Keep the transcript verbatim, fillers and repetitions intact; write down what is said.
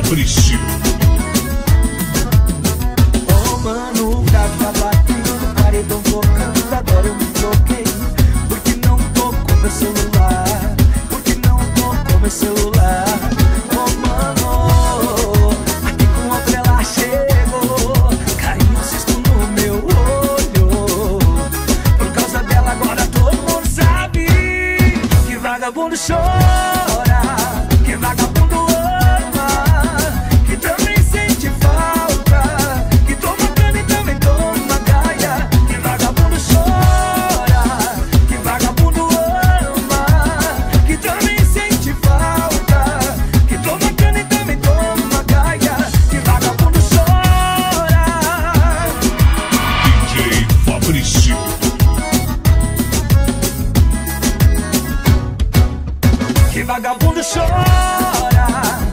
Fabrício. Oh mano, o gato tá batendo, paredão tocando, agora eu me toquei. Porque não tocou meu celular, porque não tocou meu celular. Oh mano, aqui com outra ela chegou, caiu um cisto no meu olho. Por causa dela agora todo mundo sabe que vagabundo chora, que vagabundo ama, que também sente falta, que toma cana e também toma gaia. Que vagabundo chora, que vagabundo ama, que também sente falta, que toma cana e também toma gaia. Que vagabundo chora. D J Fabrício. Que vagabundo chora.